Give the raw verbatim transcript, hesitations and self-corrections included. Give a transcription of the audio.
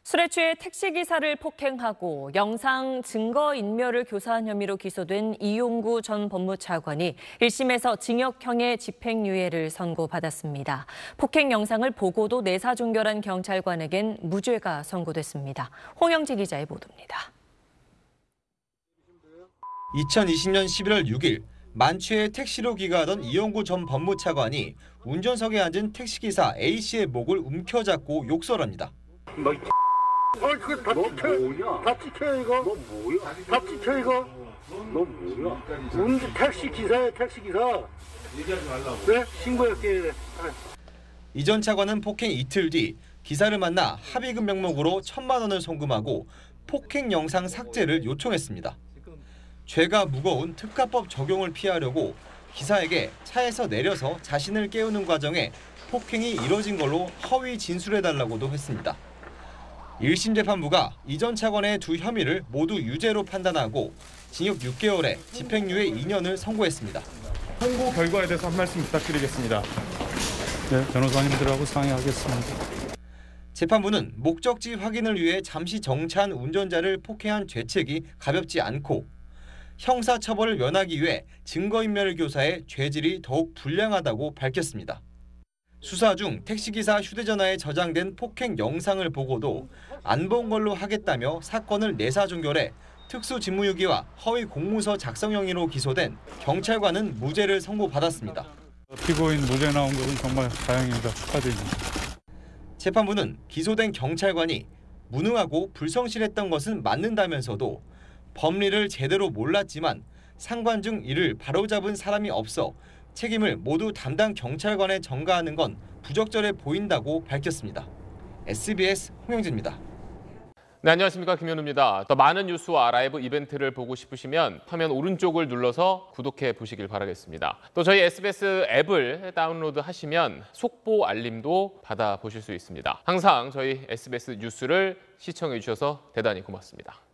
술에 취해 택시기사를 폭행하고 영상 증거인멸을 교사한 혐의로 기소된 이용구 전 법무차관이 일 심에서 징역형의 집행유예를 선고받았습니다. 폭행 영상을 보고도 내사종결한 경찰관에겐 무죄가 선고됐습니다. 홍영지 기자의 보도입니다. 이천이십 년 십일월 육일 만취해 택시로 귀가하던 이용구 전 법무차관이 운전석에 앉은 택시기사 A씨의 목을 움켜잡고 욕설합니다. 뭐, 어, 그거 다 찍혀. 뭐냐? 다 찍혀, 이거. 너 뭐야? 다 찍혀, 이거. 너 뭐야? 운전 택시 기사야, 택시 기사. 얘기하지 말라고. 왜? 신고할게. 이 전 차관은 폭행 이틀 뒤 기사를 만나 합의금 명목으로 천만 원을 송금하고 폭행 영상 삭제를 요청했습니다. 죄가 무거운 특가법 적용을 피하려고 기사에게 차에서 내려서 자신을 깨우는 과정에 폭행이 이뤄진 걸로 허위 진술해달라고도 했습니다. 일 심 재판부가 이 전 차관의 두 혐의를 모두 유죄로 판단하고 징역 육 개월에 집행유예 이 년을 선고했습니다. 선고 결과에 대해서 한 말씀 부탁드리겠습니다. 네, 변호사님들하고 상의하겠습니다. 재판부는 목적지 확인을 위해 잠시 정차한 운전자를 폭행한 죄책이 가볍지 않고 형사처벌을 면하기 위해 증거인멸을 교사해 죄질이 더욱 불량하다고 밝혔습니다. 수사 중 택시기사 휴대전화에 저장된 폭행 영상을 보고도 안 본 걸로 하겠다며 사건을 내사종결해 특수직무유기와 허위 공문서 작성 혐의로 기소된 경찰관은 무죄를 선고받았습니다. 피고인 무죄 나온 것은 정말 다행입니다. 축하드립니다. 재판부는 기소된 경찰관이 무능하고 불성실했던 것은 맞는다면서도 법리를 제대로 몰랐지만 상관 중 이를 바로잡은 사람이 없어 책임을 모두 담당 경찰관에 전가하는 건 부적절해 보인다고 밝혔습니다. 에스비에스 홍영지입니다. 네, 안녕하십니까, 김현우입니다. 더 많은 뉴스와 라이브 이벤트를 보고 싶으시면 화면 오른쪽을 눌러서 구독해 보시길 바라겠습니다. 또 저희 에스비에스 앱을 다운로드하시면 속보 알림도 받아보실 수 있습니다. 항상 저희 에스비에스 뉴스를 시청해 주셔서 대단히 고맙습니다.